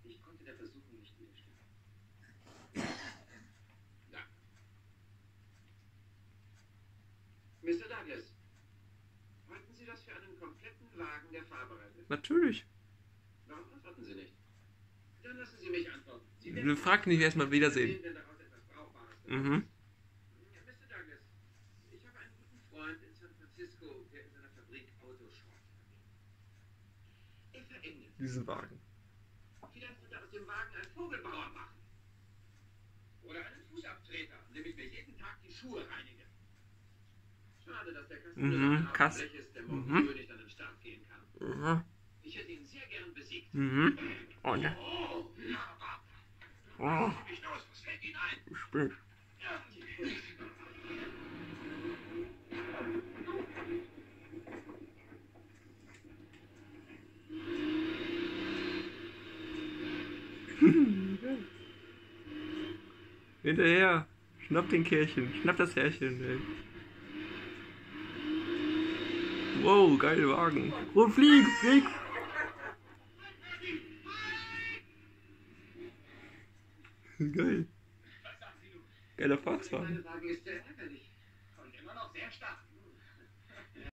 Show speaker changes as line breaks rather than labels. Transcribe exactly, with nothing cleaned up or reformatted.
Ich konnte der Versuchung nicht widerstehen. Ja. Mister Douglas, halten Sie das für einen kompletten Wagen, der fahrbereit ist?
Natürlich.
Warum antworten Sie nicht? Dann lassen Sie mich antworten. Sie
Wir fragen nicht erstmal Wiedersehen.
wenn daraus etwas Brauchbares wird.
Mhm.
Ja, Mister Douglas, ich habe einen guten Freund in San Francisco, der in seiner Fabrik Autoschrott verwendet. Er verendet
Diesen Wagen.
Vielleicht wird er aus dem Wagen einen Vogelbauer machen. Oder einen Fußabtreter, indem ich mir jeden Tag die Schuhe reinige. Schade, dass der Kasten
Mhm,
nur so ein
Kass.
Blech ist, der morgen
Mhm.
früh nicht an den Start gehen kann.
Mhm.
Ich hätte ihn sehr gern besiegt.
Mhm. Oh ne.
Oh,
Oh.
lassen Sie mich los, was fällt Ihnen ein?
Ich bin.
Ja.
Hinterher. Schnapp den Kerlchen. Schnapp das Härchen, ey. Wow, geile Wagen. Oh, flieg, flieg. Geil.
Was sagen Sie nun?
Geiler Fahrzeug.
Mein Wagen ist sehr ärgerlich und immer noch sehr stark.